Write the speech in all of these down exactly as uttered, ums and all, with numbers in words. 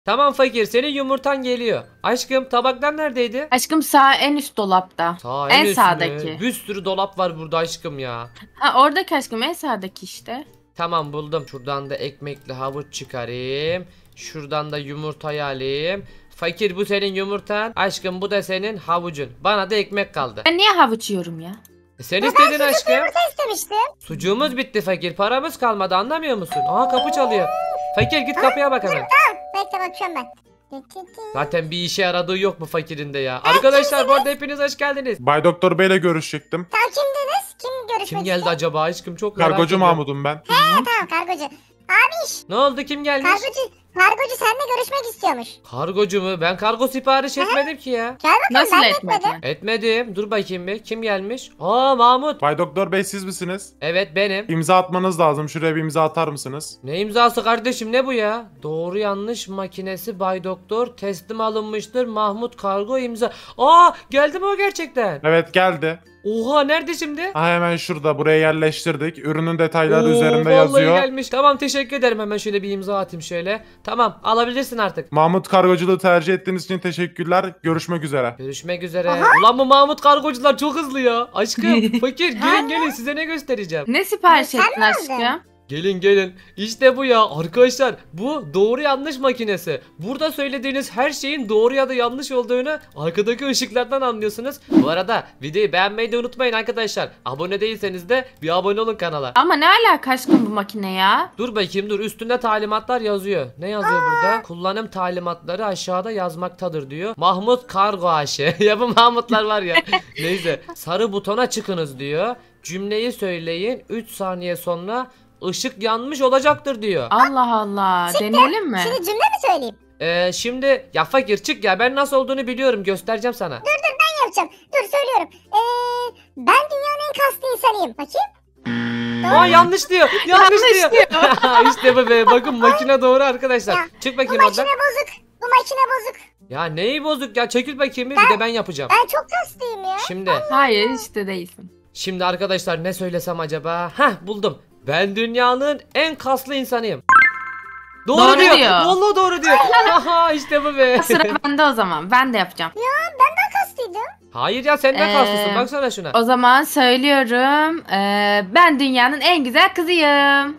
Tamam fakir, senin yumurtan geliyor. Aşkım, tabaklar neredeydi? Aşkım sağ en üst dolapta. Sağ En üst mü? sağdaki. Bir sürü dolap var burada aşkım ya. Ha oradaki aşkım en sağdaki işte. Tamam, buldum. Şuradan da ekmekli havuç çıkarayım. Şuradan da yumurtayı alayım. Fakir, bu senin yumurtan. Aşkım, bu da senin havucun. Bana da ekmek kaldı. Ben niye havuç yiyorum ya? E sen istedin aşkım. İstemiştim. Sucuğumuz bitti fakir. Paramız kalmadı, anlamıyor musun? Aha, kapı çalıyor. Fakir, git kapıya bak hemen. Bekle bakıyorum ben. Zaten bir işe yaradığı yok mu fakirin de ya. Arkadaşlar, bu arada hepiniz hoş geldiniz. Bay Doktor Bey'le görüşecektim. Tamam, kimdiniz? Kim görüşmek Kim geldi istiyor? acaba aşkım, çok merak Kargocu ediyorum. Mahmut'um ben. Ha, tamam, kargocu. Abiş, Ne oldu, kim gelmiş? kargocu, kargocu seninle görüşmek istiyormuş. Kargocu mu? Ben kargo sipariş etmedim ki ya. Gel bakalım, Nasıl ben de etmedin? etmedim. Etmedim. Dur bakayım bir. Kim gelmiş? Aa, Mahmut. Bay Doktor Bey siz misiniz? Evet, benim. İmza atmanız lazım. Şuraya bir imza atar mısınız? Ne imzası kardeşim, ne bu ya? Doğru yanlış makinesi Bay Doktor teslim alınmıştır. Mahmut kargo imza. Aa, geldi mi o gerçekten? Evet geldi. Oha, nerede şimdi? Ha, hemen şurada buraya yerleştirdik. Ürünün detayları Oo, üzerinde vallahi yazıyor. gelmiş. Tamam, teşekkür ederim. Hemen şöyle bir imza atayım şöyle. Tamam, alabilirsin artık. Mahmut kargoculuğu tercih ettiğiniz için teşekkürler. Görüşmek üzere. Görüşmek üzere. Ulan bu Mahmut kargocular çok hızlı ya. Aşkım, fakir, gelin gelin, size ne göstereceğim. Ne sipariş Sen ettin mi aldın? aşkım? Gelin gelin. İşte bu ya arkadaşlar. Bu doğru yanlış makinesi. Burada söylediğiniz her şeyin doğru ya da yanlış olduğunu arkadaki ışıklardan anlıyorsunuz. Bu arada videoyu beğenmeyi de unutmayın arkadaşlar. Abone değilseniz de bir abone olun kanala. Ama ne alaka aşkım bu makine ya? Dur bakayım, dur, üstünde talimatlar yazıyor. Ne yazıyor burada? Kullanım talimatları aşağıda yazmaktadır diyor. Mahmut Kargo A Ş. Ya bu Mahmutlar var ya. Neyse, sarı butona çıkınız diyor. Cümleyi söyleyin, üç saniye sonra ışık yanmış olacaktır diyor. Allah Allah. Deneyelim mi? Şimdi cümle mi söyleyeyim? Ee, şimdi ya fakir, çık ya, ben nasıl olduğunu biliyorum, göstereceğim sana. Ben yapacağım. Dur, söylüyorum. Ee, ben dünyanın en kaslı insanıyım. Bakayım. Aa, yanlış diyor. Yanlış, Yanlış diyor. İşte bu be. Bakın, makine doğru arkadaşlar. Ya, Çık Bu bakayım makine oradan. bozuk. Bu makine bozuk. Ya neyi bozuk ya? Çekil bakayım bir, bir de ben yapacağım. Ben çok kaslıyım ya. Şimdi Hayır işte değilsin. şimdi arkadaşlar, ne söylesem acaba? Heh, buldum. Ben dünyanın en kaslı insanıyım. Doğru, Doğru diyor. diyor. Vallahi doğru diyor. Haha, işte bu be. Sıra bende o zaman. Ben de yapacağım. Kaslıydım. Hayır ya, sen ne Ee, kaslısın, baksana şuna. O zaman söylüyorum. Ee, ben dünyanın en güzel kızıyım.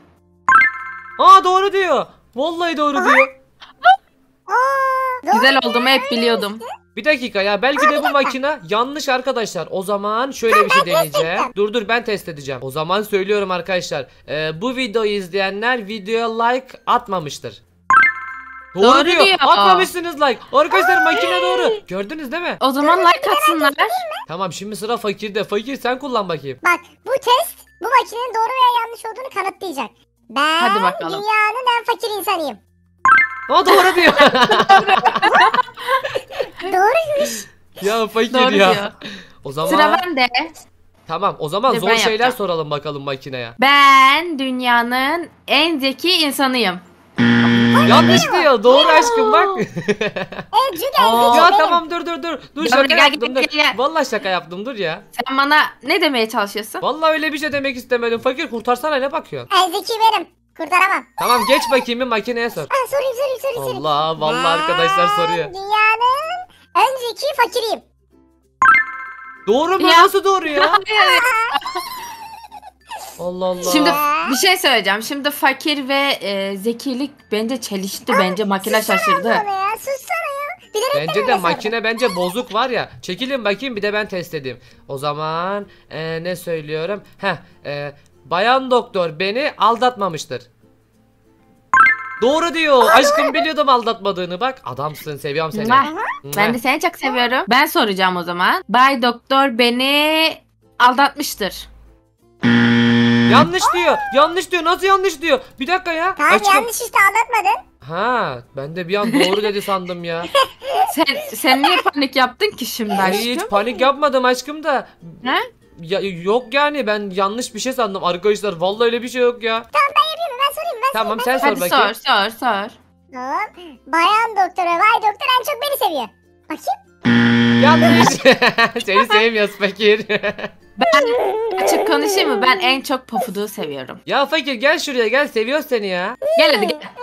Aa, doğru diyor. Vallahi doğru diyor. Aa, Güzel olduğumu hep biliyordum. Bir dakika ya, belki de bu makine yanlış arkadaşlar. O zaman şöyle bir şey deneyeceğim. Dur dur, ben test edeceğim. O zaman söylüyorum arkadaşlar. Ee, bu videoyu izleyenler videoya like atmamıştır. Doğru, Doğru diyor. diyor. Atmamışsınız like. Arkadaşlar, makine doğru. Gördünüz değil mi? O zaman like atsınlar. Tamam, şimdi sıra fakirde. Fakir, sen kullan bakayım. Bak, bu test bu makinenin doğru veya yanlış olduğunu kanıtlayacak. Ben Hadi bakalım. dünyanın en fakir insanıyım. Aa, doğru diyor. Doğruymuş. Ya fakir Doğru ya. diyor. O zaman Sıra bende. tamam, o zaman Dur, zor ben şeyler yapacağım. soralım bakalım makineye. Ben dünyanın en zeki insanıyım. Yanlış diyor. Doğru aşkım, bak. Evet, çünkü Aa. en zeki Ya benim. tamam, dur dur dur. Dur, Gel şaka buraya, gel, yaptım, gel, dur. gel, gel. Vallahi şaka yaptım, dur ya. Sen bana ne demeye çalışıyorsun? Vallahi öyle bir şey demek istemedim. Fakir, kurtarsana, ne bakıyorsun? En zeki benim. Kurtaramam. Tamam, geç bakayım bir makineye sor. Ha, sorayım sorayım sorayım. sorayım. Allah, vallahi arkadaşlar soruyor. Ben dünyanın en zeki fakiriyim. Doğru mu? Ya. Nasıl doğru ya? Allah Allah. Şimdi bir şey söyleyeceğim. Şimdi fakir ve e, zekilik bence çelişti. Bence makine şaşırdı. Sana ya, sussana ya. Bilerek Bence de böyle sordum. makine bence bozuk var ya. Çekilin bakayım, bir de ben test edeyim. O zaman e, ne söylüyorum? Heh, e, bayan doktor beni aldatmamıştır. Doğru diyor. Aşkım, biliyordum aldatmadığını, bak. Adamsın, seviyorum seni. Mwah. Ben de seni çok seviyorum. Ben soracağım o zaman. Bay Doktor beni aldatmıştır. Yanlış diyor. Yanlış diyor. Nasıl yanlış diyor? Bir dakika ya. Tamam, Aşkım. yanlış işte, anlatmadın. Ha, ben de bir an doğru dedi sandım ya. Sen sen niye panik yaptın ki şimdi Hiç aşkım? panik yapmadım aşkım da. Ne? Ya, yok yani, ben yanlış bir şey sandım arkadaşlar. Vallahi öyle bir şey yok ya. Yapayım mı? Ben sorayım mı? Ben Tamam, sen sor Hadi bakayım. sor sor sor. Tamam. Bayan doktor ve bay doktor en çok beni seviyor. Bakayım. Yanlış. Seni sevmiyoruz fakir. Açık konuşayım mı? Ben en çok Pofuduk'u seviyorum. Ya fakir, gel şuraya gel, seviyoruz seni ya. Gel hadi gel.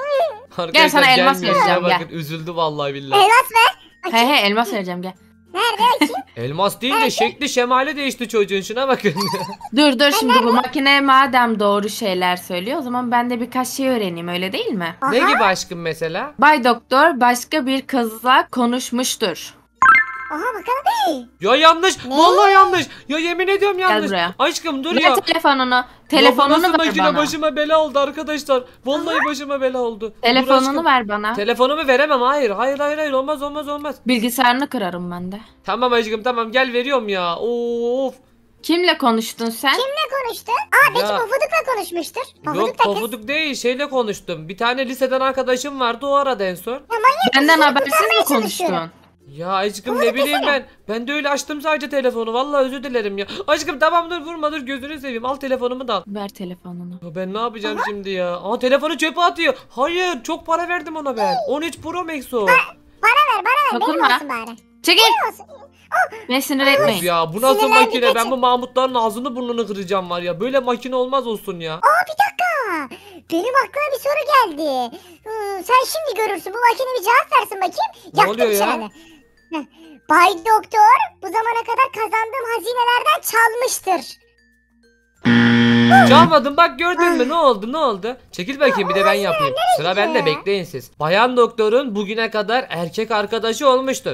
Arkadaşlar sana elmas gelmiyor. vereceğim, Şuna gel. bakın üzüldü vallahi billahi. Elmas ver. He he elmas vereceğim gel. Nerede bakayım? Elmas değil de şekli şemali değişti çocuğun, şuna bakın. Dur dur şimdi bu makine madem doğru şeyler söylüyor o zaman ben de birkaç şey öğreneyim öyle değil mi? Ne gibi aşkım mesela? Bay Doktor başka bir kızla konuşmuştur. Aha bakalım. Ya yanlış. Ne? Vallahi yanlış. Ya yemin ediyorum yanlış. buraya. Aşkım dur Ver ya. telefonunu. Ya bu Telefonunu nasıl ver makine bana. başıma bela oldu arkadaşlar. Vallahi başıma bela oldu. Dur Telefonunu aşkım. ver bana. Telefonumu veremem, hayır. Hayır hayır hayır, olmaz olmaz olmaz. Bilgisayarını kırarım ben de. Tamam aşkım tamam, gel veriyorum ya. Of. Kimle konuştun sen? Ne konuştu? Aa belki Ya. Pofuduk'la konuşmuştur. Pofuduk Yok da kız. pofuduk değil, şeyle konuştum. Bir tane liseden arkadaşım vardı, o aradı en son. Benden habersiz mi kurtarmaya konuştun? çalışıyorum. Ya aşkım ne bileyim ben. Ben de öyle açtım sadece telefonu. Vallahi özür dilerim ya. Aşkım tamam dur, vurma dur, gözünü seveyim. Al telefonumu da al. Ver telefonunu. Ya ben ne yapacağım şimdi ya? Aa telefonu çöpe atıyor. Hayır, çok para verdim ona ben. on üç Pro Max o. Bana ver bana ver. Benim Dokunma. olsun bari. Çekil. Benim olsun. Beni sinir Of etmeyin. ya, bu nasıl Sinirlendi, makine? Ben kaçın. bu Mahmutların ağzını burnunu kıracağım var ya. Böyle makine olmaz olsun ya. Aa bir dakika. Benim aklıma bir soru geldi. Hmm, sen şimdi görürsün. Bu makine bir cevap versin bakayım. Ne Yaktım oluyor ya? çeneni. Heh. Bay Doktor bu zamana kadar kazandığım hazinelerden çalmıştır. Çalmadım bak, gördün mü? Ne oldu ne oldu? Çekil bakayım bir de ben yapayım. Sıra bende, gidiyor? bekleyin siz. Bayan doktorun bugüne kadar erkek arkadaşı olmuştur.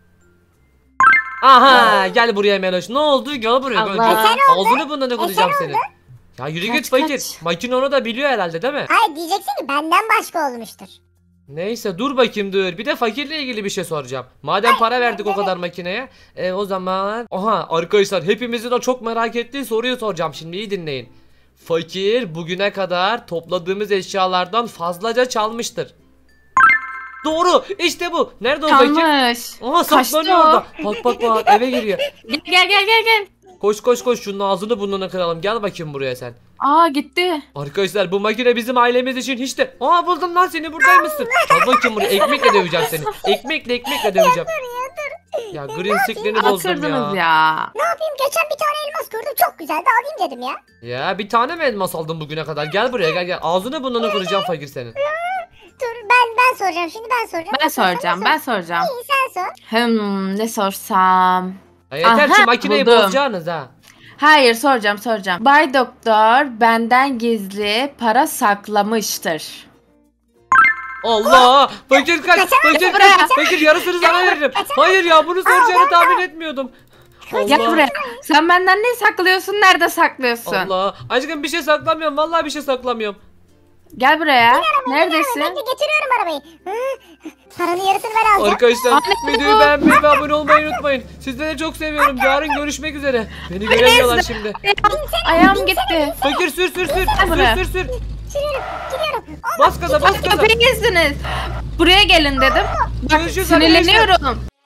Aha gel buraya Meloş. Ne oldu? Gel buraya. Gel, Allah. gel. E sen Ağzını burnunu kıracağım sen senin. Ya yürü Kaç, git fakir. kaç? Makine onu da biliyor herhalde değil mi? Hayır diyeceksin ki benden başka olmuştur. Neyse dur bakayım dur. Bir de fakirle ilgili bir şey soracağım. Madem para verdik o kadar makineye. E, o zaman. Aha arkadaşlar, hepimizin o çok merak ettiği soruyu soracağım. Şimdi iyi dinleyin. Fakir bugüne kadar topladığımız eşyalardan fazlaca çalmıştır. Doğru, işte bu. Nerede o fakir? Çalmış. Aha Kaçtı saklanıyor o. orada. Bak bak bak, eve giriyor. Gel gel gel gel gel. Koş koş koş, şunun ağzını burnunu kıralım. Gel bakayım buraya sen. Aa gitti. Arkadaşlar bu makine bizim ailemiz için hiç de... Aa buldum lan seni, buradaymışsın. Al bakayım buraya, ekmekle döveceğim seni. Ekmekle ekmekle döveceğim. Ya green screen'i bozdum Atırdınız ya. ya. Ne yapayım geçen bir tane elmas gördüm çok güzeldi alayım dedim ya. Ya bir tane mi elmas aldın bugüne kadar? Gel buraya gel gel. Ağzını burnunu kıracağım fakir senin. Dur ben ben soracağım şimdi ben soracağım. Ben soracağım ben soracağım. İyi sen sor. Hmm ne sorsam. Ya yeter Aha, şu makineyi buldum. bozacaksınız ha. Hayır soracağım soracağım. Bay Doktor benden gizli para saklamıştır. Allah! Fakir kaç! Fakir buraya. kaç! Fakir yarısını sana veririm. Hayır ya, bunu soracağını tahmin etmiyordum. Gel Allah! buraya. Sen benden ne saklıyorsun? Nerede saklıyorsun? Allah! Aşkım bir şey saklamıyorum. Vallahi bir şey saklamıyorum. Gel buraya. Neredesin? Bekle getiriyorum arabayı. Hı, paranın yarısını ben alacağım. Arkadaşlar Anne, videoyu bu- beğenmeyi ve abone olmayı unutmayın. Sizleri çok seviyorum. Yarın görüşmek üzere. Beni göremiyorlar şimdi. Ayağım gitti. Fakir sür sür sür. buraya. Sür sür sür. Sürüyorum gidiyorum. Bas gaza bas gaza. Köpeğinizsiniz. Buraya gelin dedim. Bak Görüşürüz sinirleniyorum.